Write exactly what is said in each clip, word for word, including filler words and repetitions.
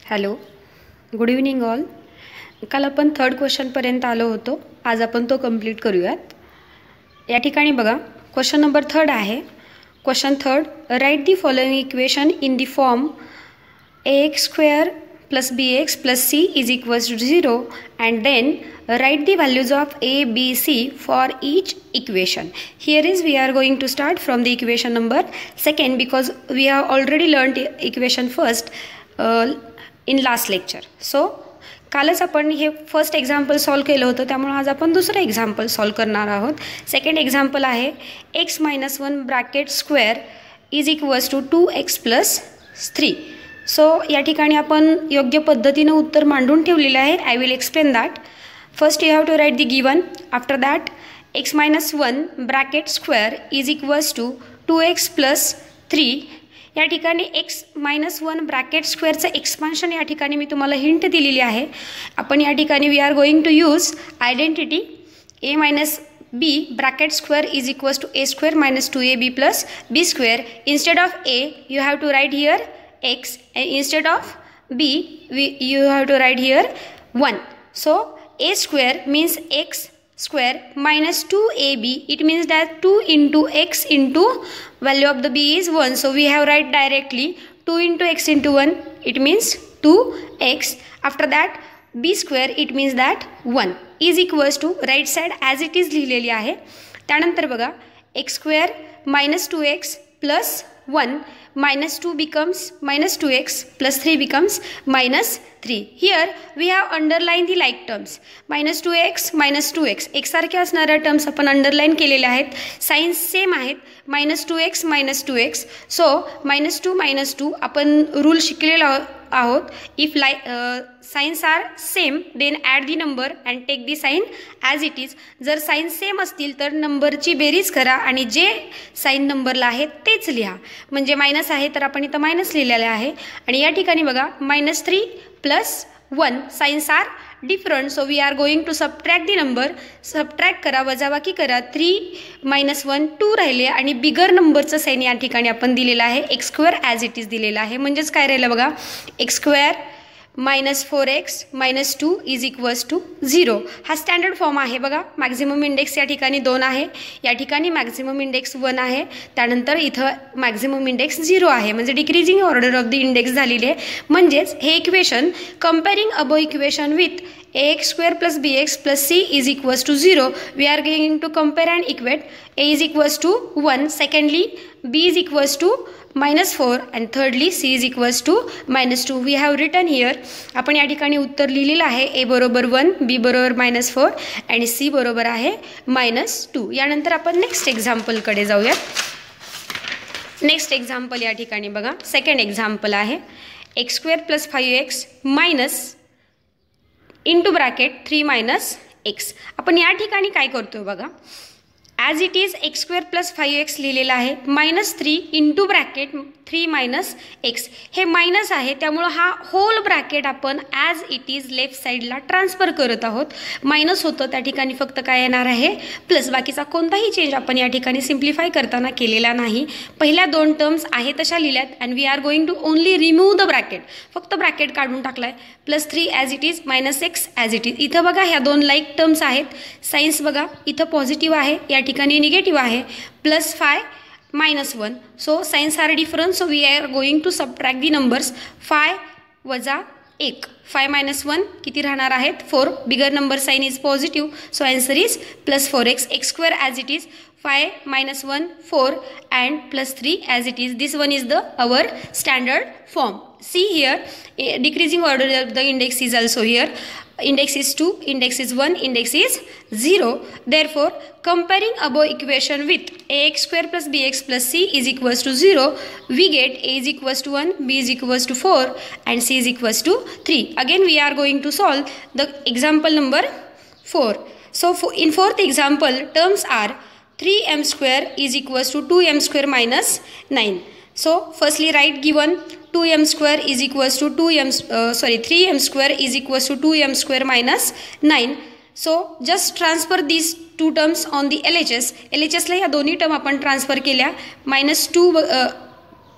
Hello, good evening all. काल आपण third क्वेश्चनपर्यंत आलो होतो. आज आपण तो कंप्लीट करूयात. या ठिकाणी बघा, क्वेश्चन नंबर थर्ड आहे. Question third, write the following equation in the form a x square plus b x plus c is equals to zero and then write the values of a, b, c for each equation. Here is we are going to start from the equation number second because we have already learned equation first uh, in last lecture. So कालच आपण हे first example solve केलं होतं, त्यामुळे आज आपण दुसरं example solve करणार आहोत. सेकंड एक्झाम्पल आहे x minus one bracket square is equals to two x plus three. So या ठिकाणी आपण योग्य पद्धतीनं उत्तर मांडून ठेवलेलं आहे. I will explain that. First you have to write the given. After that x minus one bracket square is equals to two x plus three. या ठिकाणी x minus one bracket square चं एक्सपान्शन या ठिकाणी मी तुम्हाला hint दिलेली आहे. आपण या ठिकाणी we are going to use identity a minus b bracket square is equals to a square minus two a b plus b square. Instead of a you have to write here x and instead of b we, you have to write here one. So a square means x square minus two a b. It means that two into x into value of the b is one. So we have write directly two into x into one. It means two x. After that b square it means that one is equals to right side as it is लिहिलेली आहे. त्यानंतर बघा x square minus two x plus one minus two becomes minus two x plus three becomes minus three. Here we have underlined the like terms. minus two x minus two x एकसारख्या असणाऱ्या terms आपण underline केलेल्या आहेत. Signs same आहेत. minus two x minus two x. So minus two minus two आपण rule शिकलेला आहोत. If like signs are same then add the number and take the sine as it is. जर signs same असतील तर नंबरची बेरीज करा आणि जे साईन नंबरला आहे तेच लिहा. म्हणजे मायनस आहे तर आपण इथं मायनस लिहिलेलं आहे. आणि या ठिकाणी बघा minus three plus one signs are different. So we are going to subtract the number. Subtract करा, वजाबाकी करा. थ्री मायनस वन टू राहिले आणि बिगर नंबरचं साईन या ठिकाणी आपण दिलेलं आहे. X square as it is दिलेलं आहे. म्हणजेच काय राहिलं बघा, x square minus four x minus two is equals to zero. हा स्टँडर्ड फॉर्म आहे बघा. मॅक्झिमम इंडेक्स या ठिकाणी दोन आहे, या ठिकाणी मॅक्झिमम इंडेक्स वन आहे, त्यानंतर इथं मॅक्झिमम इंडेक्स झिरो आहे. म्हणजे decreasing order of the index झालेली आहे. म्हणजेच हे equation comparing above equation with a x square plus b x plus c is equals to zero. We are going to compare and equate. A is equals to one, secondly b is equals to minus four and thirdly c is equals to minus two. We have written here. आपण या ठिकाणी उत्तर लिहिलेलं आहे. ए बरोबर one, बी बरोबर minus four आणि C बरोबर आहे मायनस टू. यानंतर आपण नेक्स्ट एक्झाम्पलकडे जाऊयात. नेक्स्ट एक्झाम्पल या ठिकाणी बघा, सेकंड एक्झाम्पल आहे x square plus five x minus into bracket three minus x. आपण या ठिकाणी काय करतोय बघा, as it is x square plus five x लिहिलेला आहे. Minus three into bracket three minus x. हे मायनस आहे त्यामुळं हा होल ब्रॅकेट आपण ॲज इट इज लेफ्ट साईडला ट्रान्सफर करत आहोत. मायनस होतं त्या ठिकाणी फक्त काय येणार आहे प्लस. बाकीचा कोणताही चेंज आपण या ठिकाणी सिम्प्लिफाय करताना केलेला नाही. पहिल्या दोन टर्म्स आहे तशा लिहिल्यात and we are going to only remove the bracket. फक्त ब्रॅकेट काढून टाकलाय. Plus three as it is minus x as it is. इथं बघा ह्या दोन लाईक टर्म्स आहेत. साईन्स बघा इथं पॉझिटिव्ह आहे, या ठिकाणी निगेटिव्ह आहे. Plus five minus one. So signs are different. So we are going to subtract the numbers. Five वजा एक, फाय मायनस वन किती राहणार आहेत four. Bigger number sign is positive. So answer is plus four x. X square as it is five minus one four and plus three as it is. This one is the our standard form. See here, decreasing order of the index is also here. Index is two, index is one, index is zero. Therefore, comparing above equation with ax square plus bx plus c is equals to zero, we get a is equals to one, b is equals to four and c is equals to three. Again, we are going to solve the example number four. So, for, in fourth example, terms are three m square is equals to two m square minus nine. So, firstly write given two m square is equals to two m uh, sorry three m square is equals to two m square minus nine. So just transfer these two terms on the L H S. L H S ला या दोन्ही term आपण transfer केल्या. Minus two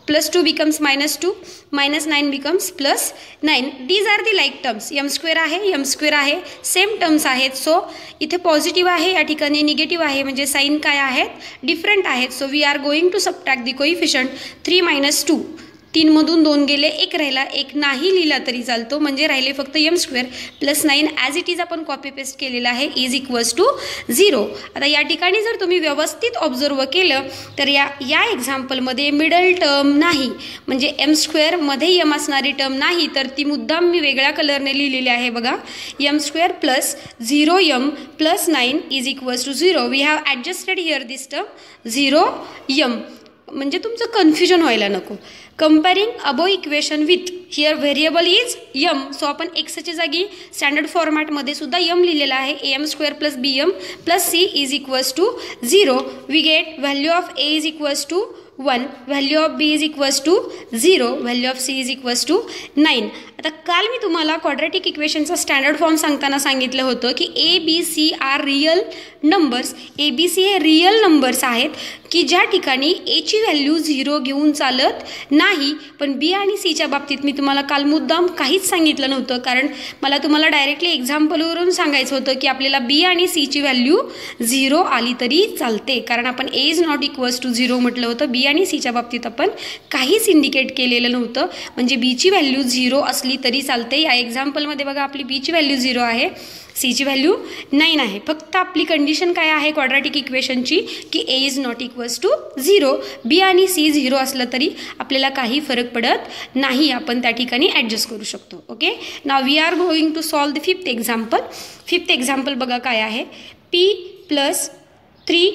plus two becomes minus two, minus nine becomes plus nine. These are the like terms. M square आहे, m square आहे, same terms आहेत. So इथे positive आहे, या ठिकाणी निगेटिव्ह आहे, म्हणजे साईन काय आहेत डिफरंट आहेत. So we are going to subtract the coefficient. Three minus two, तीनमधून दोन गेले, एक राहिला, एक नाही लिहिला तरी चालतो, म्हणजे राहिले फक्त m square plus nine as it is आपण कॉपी पेस्ट केलेला आहे इज इक्वल्स टू झिरो. आता या ठिकाणी जर तुम्ही व्यवस्थित ऑब्झर्व केलं तर या या एक्झाम्पलमध्ये मिडल टर्म नाही, म्हणजे एम स्क्वेअरमध्ये यम असणारी टर्म नाही, तर ती मुद्दाम मी वेगळ्या कलरने लिहिलेली आहे बघा. M square plus zero m plus nine is equals to zero. We have adjusted here this term zero m, म्हणजे तुमचं कन्फ्युजन व्हायला नको. Comparing above equation with here variable is m. So आपण एक्सच्या जागी स्टँडर्ड फॉर्मॅटमध्ये सुद्धा यम लिहिलेला आहे. A m square plus b m plus c is equals to zero. We get value of a is equals to one, value of B is equals to zero, value of c is equals to nine. आता काल मी तुम्हाला quadratic इक्वेशनचा standard form सांगताना सांगितलं होतं की a b c are real numbers. A b c हे real numbers आहेत की ज्या ठिकाणी एची व्हॅल्यू झिरो घेऊन चालत नाही. पण बी आणि सीच्या बाबतीत मी तुम्हाला काल मुद्दाम काहीच सांगितलं नव्हतं, कारण मला तुम्हाला डायरेक्टली एक्झाम्पलवरून सांगायचं होतं की आपल्याला बी आणि सीची व्हॅल्यू झिरो आली तरी चालते, कारण आपण a is not equals to zero म्हटलं होतं. बी आणि सीच्या बाबतीत आपण काहीच इंडिकेट केलेलं नव्हतं, म्हणजे बीची व्हॅल्यू झिरो असली तरी चालते. या एक्झाम्पलमध्ये बघा आपली बीची व्हॅल्यू झिरो आहे, सीची व्हॅल्यू नाईन आहे. फक्त आपली कंडिशन काय आहे क्वाड्रॅटिक इक्वेशनची की a is not equals to zero. B आणि सी झिरो असलं तरी आपल्याला काही फरक पडत नाही, आपण त्या ठिकाणी ॲडजस्ट करू शकतो. Okay, now we are going to solve the fifth example. Fifth example बघा काय आहे. P plus three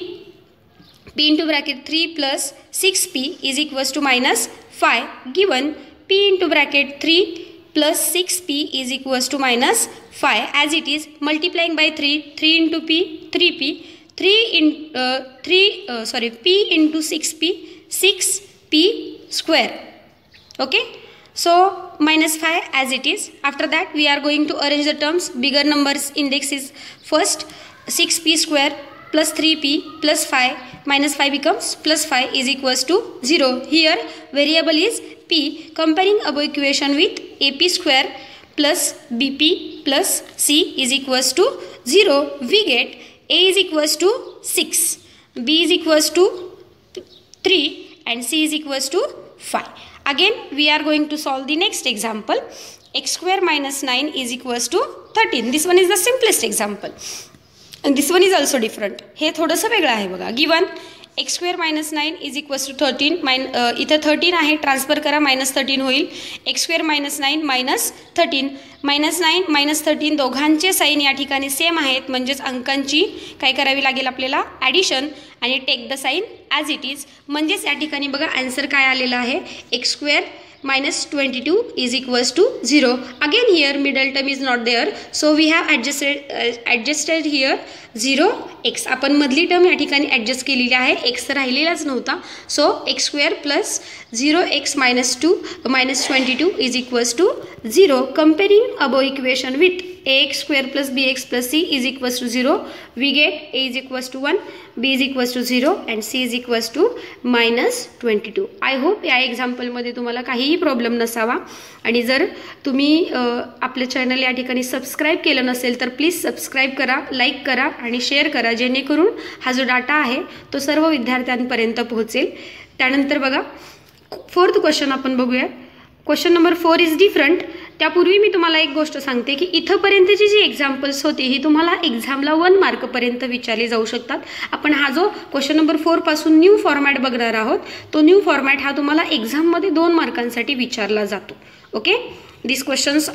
p into bracket three plus six p is equals to minus five given p into bracket three plus six p is equals to minus five as it is. Multiplying by three, three into p, three p, three in uh, three uh, sorry p into six p, six p square. Okay, so minus five as it is. After that we are going to arrange the terms. Bigger numbers index is first. Six p square plus three p plus five minus five becomes plus five is equals to zero. Here variable is p. Comparing above equation with ap square plus bp plus c is equals to zero. We get a is equals to six, b is equals to three and c is equals to five. Again we are going to solve the next example. X square minus nine is equals to thirteen. This one is the simplest example and this one is also different. हे थोडंसं वेगळं आहे बघा. Given x square minus nine is equals to thirteen. माइन इथं thirteen आहे, transfer करा, minus thirteen होईल. X square minus nine minus thirteen. Minus nine minus thirteen दोघांचे साईन या ठिकाणी सेम आहेत, म्हणजेच अंकांची काय करावी लागेल आपल्याला ॲडिशन आणि take the sign as it is. म्हणजेच या ठिकाणी बघा आन्सर काय आलेला आहे. X square minus twenty-two is equals to zero. Again here middle term is not there, so we have adjusted uh, adjusted here zero x. आपण मधली term या ठिकाणी ॲडजस्ट केलेली आहे, x तर राहिलेलाच नव्हता. So x square plus zero x minus two minus twenty two is equals to zero. Comparing above equation with ax square plus bx plus c is equals to zero. We get a is equals to one, b is equals to zero and c is equals to minus twenty-two. I hope या एक्झाम्पलमध्ये तुम्हाला काहीही problem नसावा. आणि जर तुम्ही आपले channel या ठिकाणी सबस्क्राईब केलं नसेल तर प्लीज सबस्क्राईब करा, लाईक करा आणि शेअर करा, जेणेकरून हा जो डाटा आहे तो सर्व विद्यार्थ्यांपर्यंत पोहोचेल. त्यानंतर बघा फोर्थ क्वेश्चन आपण बघूया. Question number four is different. त्यापूर्वी मी तुम्हाला एक गोष्ट सांगते की इथंपर्यंतची जी एक्झाम्पल्स होती ही तुम्हाला एक्झामला वन मार्कपर्यंत विचारले जाऊ शकतात. आपण हा जो क्वेश्चन नंबर फोरपासून न्यू फॉर्मॅट बघणार आहोत, तो न्यू फॉर्मॅट हा तुम्हाला एक्झाममध्ये दोन मार्कांसाठी विचारला जातो. Okay, this questions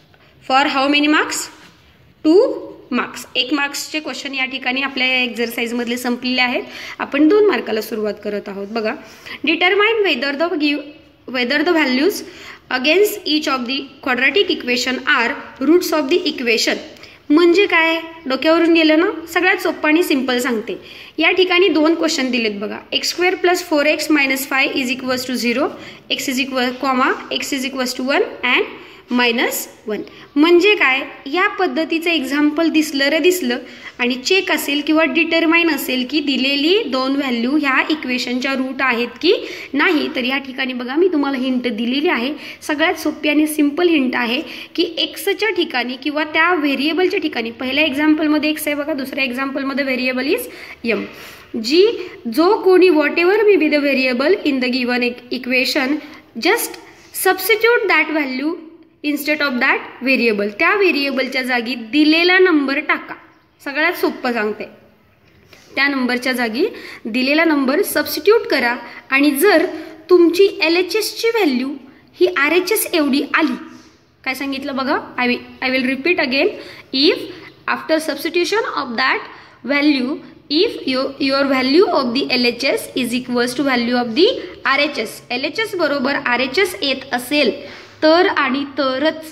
for how many marks? Two marks. एक मार्क्सचे क्वेश्चन या ठिकाणी आपल्या या एक्झरसाइजमधले संपलेले आहेत. आपण दोन मार्काला सुरुवात करत आहोत. बघा, determine whether the give whether the values against each of the quadratic equation are roots of the equation. म्हणजे काय, डोक्यावरून गेलं ना, सगळ्यात सोपं आणि सिंपल सांगते. या ठिकाणी दोन क्वेश्चन दिलेत बघा. X square plus four x minus five is equals to zero, x is equal comma x is equals to one and minus one. म्हणजे काय, या पद्धतीचं एक्झाम्पल दिसलं रे दिसलं आणि चेक असेल किंवा डिटरमाइन असेल की दिलेली दोन व्हॅल्यू ह्या इक्वेशनच्या रूट आहेत की नाही, तर या ठिकाणी बघा मी तुम्हाला हिंट दिलेली आहे. सगळ्यात सोपी आणि सिंपल हिंट आहे की एक्सच्या ठिकाणी किंवा त्या व्हेरिएबलच्या ठिकाणी, पहिल्या एक्झाम्पलमध्ये एक्स आहे बघा, दुसऱ्या एक्झाम्पलमध्ये व्हेरिएबल इज यम. जी जो कोणी whatever may be the variable in the given equation, just substitute that value instead of that variable. त्या व्हेरिएबलच्या जागी दिलेला नंबर टाका. सगळ्यात सोपं सांगते, त्या नंबरच्या जागी दिलेला नंबर सबस्टिट्यूट करा आणि जर तुमची एल एच एसची व्हॅल्यू ही आर एच एस एवढी आली, काय सांगितलं बघा, I will I will repeat again. If after substitution of that value, if your your value of the L H S is equals to value of the R H S, L H S बरोबर R H S येत असेल तर आणि तरच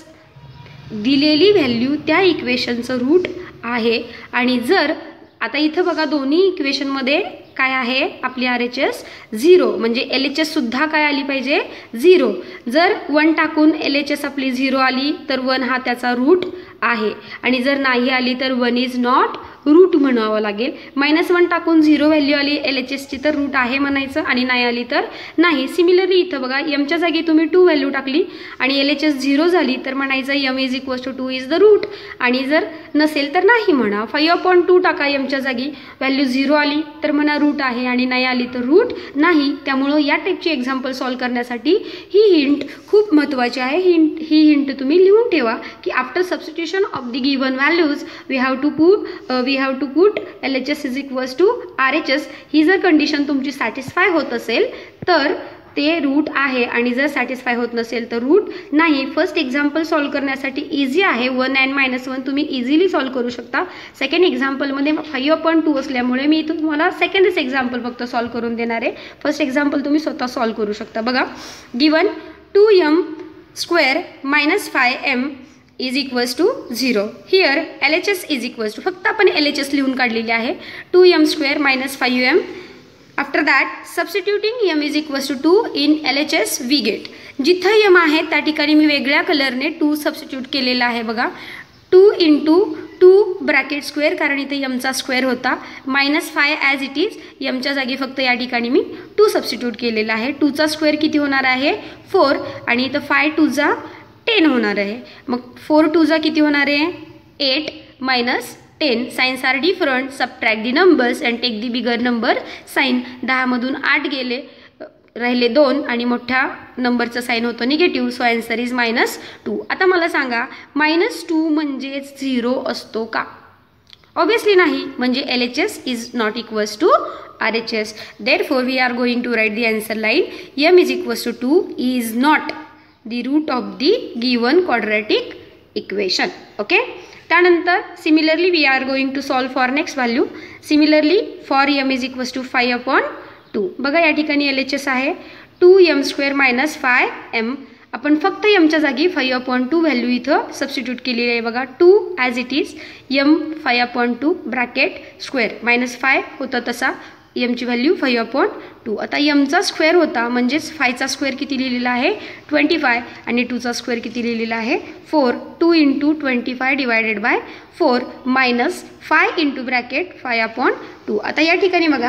दिलेली value त्या इक्वेशनचं route आहे. आणि जर आता इथं बघा दोन्ही इक्वेशनमध्ये काय आहे, आपली आर एच एस झिरो, म्हणजे एल एच एस सुद्धा काय आली पाहिजे, झिरो. जर वन टाकून एल एच एस आपली झिरो आली तर वन हा त्याचा रूट आहे आणि जर नाही आली तर वन इज नॉट रूट म्हणावं लागेल. मायनस वन टाकून झिरो व्हॅल्यू आली एल एच एसची तर रूट आहे म्हणायचं आणि नाही आली तर नाही. सिमिलरली इथं बघा यमच्या जागी तुम्ही टू व्हॅल्यू टाकली आणि एल एच एस झिरो झाली तर म्हणायचं m is equals to two is the root आणि जर नसेल तर नाही म्हणा. फाईव्ह अपॉन टू टाका यमच्या जागी, व्हॅल्यू झिरो आली तर म्हणा रूट आहे आणि नाही आली तर रूट नाही. त्यामुळं या टाईपची एक्झाम्पल सॉल्व करण्यासाठी ही हिंट खूप महत्त्वाची आहे. हिंट ही हिंट तुम्ही लिहून ठेवा की after substitution of the given values we have to put we have to put L H S is equals to R H S. ही जर कंडिशन तुमची सॅटिस्फाय होत असेल तर ते रूट आहे आणि जर सॅटिस्फाय होत नसेल तर रूट नाही. फर्स्ट एक्झाम्पल सॉल्व करण्यासाठी इझी आहे, वन अँड मायनस वन तुम्ही इझिली सॉल्व करू शकता. सेकंड एक्झाम्पलमध्ये फाईव्ह अपॉन टू असल्यामुळे मी इथून तुम्हाला सेकंडच एक्झाम्पल फक्त सॉल्व करून देणार आहे. फर्स्ट एक्झाम्पल तुम्ही स्वतः सॉल्व करू शकता. बघा, given two m square minus five m is equals to zero. Here L H S is equals to, फक्त आपण एल एच एस लिहून काढलेली आहे, two m square minus five m. After that substituting m is equals to two in L H S we get. जिथं m आहे त्या ठिकाणी मी वेगळ्या कलरने टू सबस्टिट्यूट केलेला आहे. बघा, two into two bracket square, कारण इथे यमचा स्क्वेअर होता, minus five as it is, यमच्या जागी फक्त या ठिकाणी मी टू सबस्टिट्यूट केलेला आहे. टूचा स्क्वेअर किती होणार आहे, फोर, आणि इथं फाय टूचा टेन होणार आहे. मग फोर टूचा किती होणार आहे, eight minus ten. Signs are different, subtract the numbers and take the bigger number sign. दहामधून आठ गेले, राहिले दोन आणि मोठ्या नंबरचं साईन होतं negative, so answer is minus two. आता मला सांगा, मायनस टू म्हणजे झिरो असतो का? ऑब्वियसली नाही, म्हणजे L H S is not equals to R H S. Therefore we are going to write the answer line m is equals to two is not the root of the given quadratic equation. Okay, त्यानंतर similarly we are going to solve for next value. Similarly for m is equals to five upon two. बघा, या ठिकाणी L H S आहे two m square minus five M. आपण फक्त एमच्या जागी five upon two value इथं substitute केलेली आहे. बघा, two as it is, m five upon two bracket square, minus five होतं तसा एमची व्हॅल्यू फाईव्ह अपॉन टू. आता एमचा स्क्वेअर होता म्हणजेच फायचा स्क्वेअर किती लिहिलेला आहे, ट्वेंटी फाय, आणि टूचा स्क्वेअर किती लिहिलेला आहे, four. Two into twenty five divided by four minus five into bracket five upon two. आता या ठिकाणी बघा,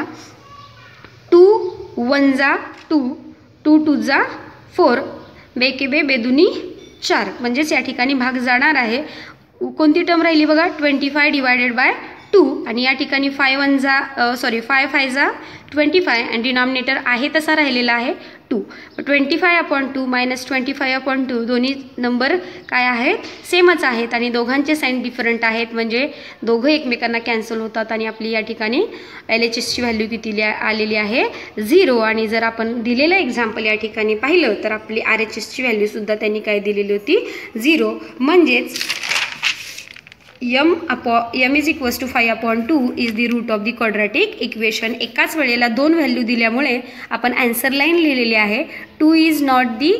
टू वन जा टू, टू टू जा फोर, बेके बे बेदुनी चार, म्हणजेच या ठिकाणी भाग जाणार आहे. कोणती टर्म राहिली बघा, twenty five divided by two, आणि या ठिकाणी फाय वन जा सॉरी फाय फाय जा ट्वेंटी फाय आणि डिनॉमिनेटर आहे तसा राहिलेला आहे two. Twenty five upon two minus twenty five upon two, दोन्ही नंबर काय आहेत, सेमच आहेत आणि दोघांचे साईन डिफरंट आहेत, म्हणजे दोघं एकमेकांना कॅन्सल होतात आणि आपली या ठिकाणी एल एच एसची व्हॅल्यू किती आलेली आहे, झिरो. आणि जर आपण दिलेलं एक्झाम्पल या ठिकाणी पाहिलं तर आपली आर एच एसची व्हॅल्यूसुद्धा त्यांनी काय दिलेली होती, झिरो. म्हणजेच m upon m is equals to five upon two is the root of the quadratic equation. एकाच वेळेला दोन व्हॅल्यू दिल्यामुळे आपण आन्सर लाईन लिहिलेली आहे, two is not the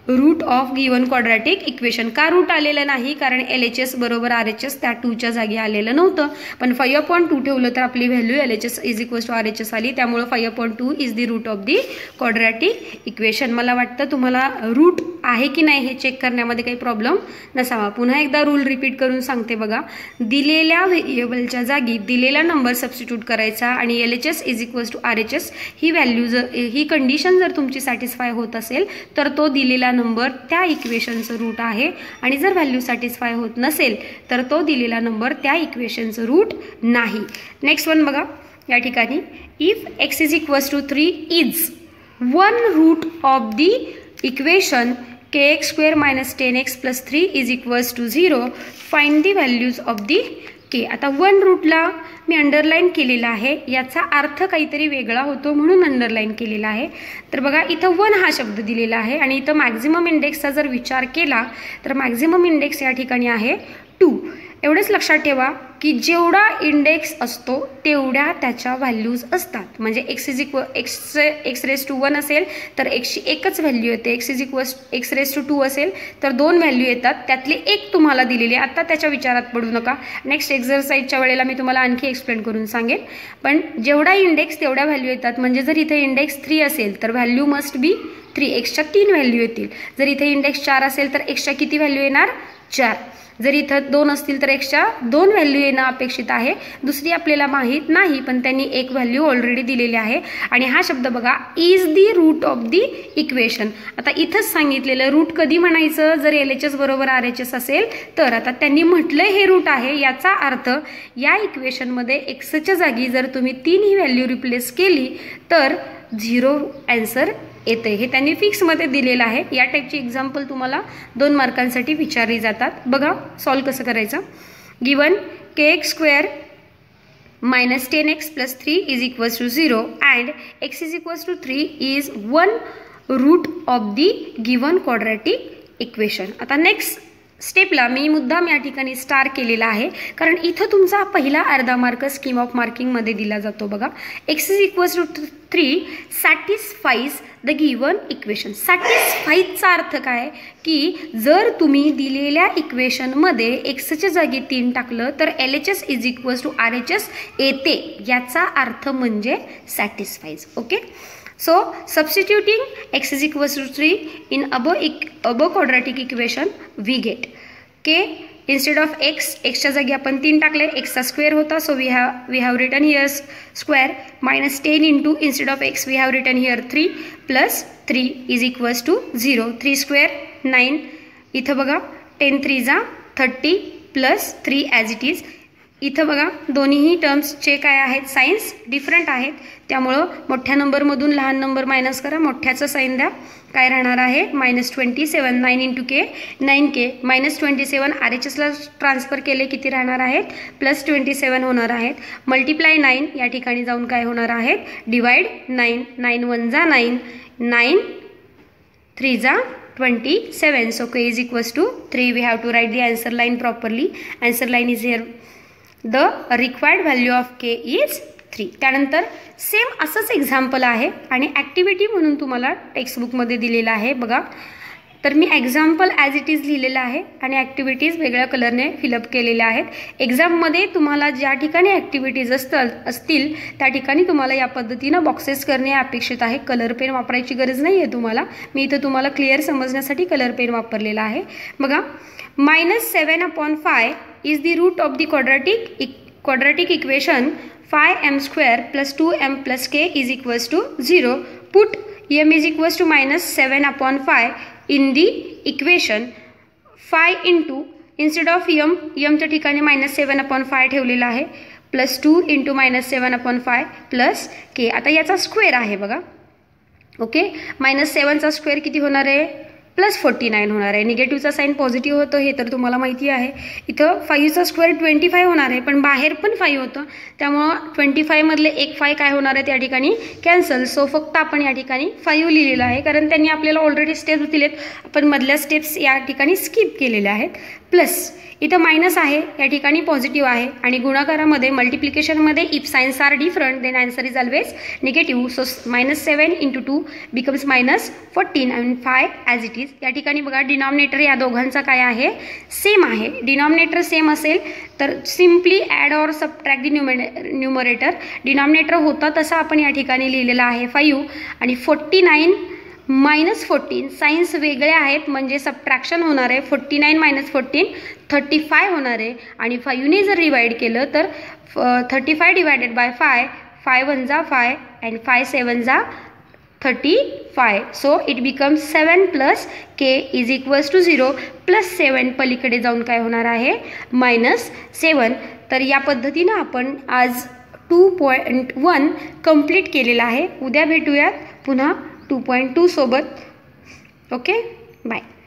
root of given quadratic equation. का रूट आलेलं नाही? कारण एल एच एस बरोबर आर एच एस त्या टूच्या जागी आलेलं नव्हतं, पण फाईव्ह अपॉन टू ठेवलं तर आपली value L H S is equals to R H S आली. त्यामुळे five upon two is the root of the quadratic equation. मला वाटतं तुम्हाला रूट आहे की नाही हे चेक करण्यामध्ये काही प्रॉब्लेम नसावा. पुन्हा एकदा रूल रिपीट करून सांगते बघा. दिलेल्या व्हेरिएबलच्या जागी दिलेला नंबर सबस्टिट्यूट करायचा आणि L H S is equals to R H S ही व्हॅल्यू जर ही कंडिशन जर तुमची सॅटिस्फाय होत असेल तर तो दिलेला नंबर त्या इक्वेशनचं रूट आहे, आणि जर व्हॅल्यू सॅटिस्फाय होत नसेल तर तो दिलेला नंबर त्या इक्वेशनचं रूट नाही. नेक्स्ट वन बघा या ठिकाणी. If x is equals to three is one root of the equation k x square minus ten x plus three is equals to zero, find the values of the k. आता one रूटला मी underline केलेला आहे, याचा अर्थ काहीतरी वेगळा होतो म्हणून underline केलेला आहे. तर बघा इथं वन हा शब्द दिलेला आहे आणि इथं मॅक्झिमम इंडेक्सचा जर विचार केला तर मॅक्झिमम इंडेक्स या ठिकाणी आहे टू. एवढंच लक्षात ठेवा की जेवढा इंडेक्स असतो तेवढ्या त्याच्या व्हॅल्यूज असतात. म्हणजे x is equal x x raise to one असेल तर एक्सची एकच व्हॅल्यू येते. X is equals x raise to two असेल तर दोन व्हॅल्यू येतात, त्यातली एक तुम्हाला दिलेली आहे. आता त्याच्या विचारात पडू नका, नेक्स्ट एक्झरसाईजच्या वेळेला मी तुम्हाला आणखी एक्सप्लेन करून सांगेन. पण जेवढा इंडेक्स तेवढ्या व्हॅल्यू येतात. म्हणजे जर इथे इंडेक्स थ्री असेल तर व्हॅल्यू मस्ट बी थ्री. एक्सच्या तीन व्हॅल्यू येतील. जर इथे इंडेक्स चार असेल तर एक्सच्या किती व्हॅल्यू येणार? चार. जर इथं दोन असतील तर एक्सच्या दोन व्हॅल्यू येणं अपेक्षित आहे. दुसरी आपल्याला माहीत नाही, पण त्यांनी एक व्हॅल्यू ऑलरेडी दिलेली आहे. आणि हा शब्द बघा is the root of the equation. आता इथंच सांगितलेलं रूट कधी म्हणायचं? जर एल एच एस बरोबर आर एच एस असेल तर. आता त्यांनी म्हटलं हे रूट आहे, याचा अर्थ या इक्वेशनमध्ये एक्सच्या जागी जर तुम्ही तीन ही व्हॅल्यू रिप्लेस केली तर झिरो ॲन्सर येते. हे त्यांनी फिक्समध्ये दिलेलं आहे. या टाईपची एक्झाम्पल तुम्हाला दोन मार्कांसाठी विचारली जातात. बघा सॉल्व कसं करायचं. Given k x square minus ten x plus three is equals to zero and x is equals to three is one root of the given quadratic equation. आता नेक्स्ट स्टेपला मी मुद्दाम या ठिकाणी स्टार केलेला आहे कारण इथं तुमचा पहिला अर्धा मार्क स्कीम ऑफ मार्किंगमध्ये दिला जातो. बघा x is equals to three satisfies the given equation. सॅटिस्फाईजचा अर्थ काय की जर तुम्ही दिलेल्या इक्वेशनमध्ये एक्सच्या जागी तीन टाकलं तर L H S is equals to R H S येते. याचा अर्थ म्हणजे satisfies. Okay. So substituting x is equals to three in above above quadratic equation we get k instead of x x च्या जागी आपण तीन टाकले, x चा स्क्वेअर होता, so we have we have written here square minus ten into instead of x we have written here three plus three is equals to zero. three square nine. इथं बघा ten three जा thirty plus three as it is. इथं बघा दोन्हीही टर्म्सचे काय आहेत? Signs different आहेत. त्यामुळं मोठ्या नंबरमधून लहान नंबर मायनस करा, मोठ्याचं साईन द्या. काय राहणार आहे? Minus twenty seven. Nine into k nine k minus twenty seven R H एसला ट्रान्सफर केले किती राहणार आहेत? प्लस ट्वेंटी सेवन होणार आहेत. मल्टिप्लाय नाईन या ठिकाणी जाऊन काय होणार आहेत? Divide nine. नाईन वन जा नाईन, नाईन थ्री जा twenty seven. So k is equals to three. We have to write the answer line properly. Answer line is here. The required value of k is three. त्यानंतर same असंच example आहे आणि activity म्हणून तुम्हाला टेक्स्टबुकमध्ये दिलेलं आहे. बघा तर मी एक्झाम्पल ॲज इट इज लिहिलेलं आहे आणि ॲक्टिव्हिटीज वेगळ्या कलरने फिलअप केलेल्या आहेत. एक्झाममध्ये तुम्हाला ज्या ठिकाणी ॲक्टिव्हिटीज असतात असतील त्या ठिकाणी तुम्हाला या पद्धतीनं बॉक्सेस करणे अपेक्षित आहे. कलर पेन वापरायची गरज नाही आहे तुम्हाला. मी इथं तुम्हाला क्लिअर समजण्यासाठी कलर पेन वापरलेला आहे. बघा minus seven upon five is the root of the quadratic quadratic equation five m square plus two m plus k is equals to zero. Put m is equals to minus seven upon five in the equation. five into instead of m m च्या ठिकाणी minus seven upon five ठेवलेला आहे plus two into minus seven upon five plus k. आता याचा square आहे बघा. Okay. Minus सेवनचा square किती होणार आहे? प्लस फोर्टी नाईन होणार आहे. निगेटिव्हचा साईन पॉझिटिव्ह होतो हे तर तुम्हाला माहिती आहे. इथं फाईव्हचा स्क्वेअर ट्वेंटी फाय होणार आहे, पण बाहेर पण फाईव्ह होतं त्यामुळं ट्वेंटी फायमधले एक फाय काय होणार आहे त्या ठिकाणी? कॅन्सल. सो फक्त आपण या ठिकाणी फाईव्ह लिहिलेलं आहे कारण त्यांनी आपल्याला ऑलरेडी स्टेप्स दिलेत. आपण मधल्या स्टेप्स या ठिकाणी स्किप केलेल्या आहेत. प्लस इथं मायनस आहे या ठिकाणी पॉझिटिव्ह आहे आणि गुणाकारामध्ये मल्टिप्लिकेशनमध्ये if signs are different then answer is always negative. So minus seven into two becomes minus fourteen and five as it is. Minus या ठिकाणी बघा डिनॉमिनेटर या दोघांचा काय आहे सेम आहे. डिनॉमिनेटर सेम असेल तर simply add or subtract the न्यूमे न्यूमरेटर. डिनॉमिनेटर होता तसा आपण या ठिकाणी लिहिलेला आहे फाईव्ह आणि forty nine minus fourteen signs वेगळे आहेत म्हणजे सबट्रॅक्शन होणार आहे. Forty nine minus fourteen thirty five होणार आहे आणि फाईव्हने जर डिवाइड केलं तर thirty five divided by five, five one जा फाय अँड फाय सेवन जा thirty five. So it becomes seven plus k is equals to zero plus seven पलीकडे जाऊन काय होणार आहे मायनस सेवन. तर या पद्धतीनं आपण आज टू पॉईंट वन कंप्लीट केलेला आहे. उद्या भेटूयात पुन्हा टू पॉईंट टू सोबत. Okay bye.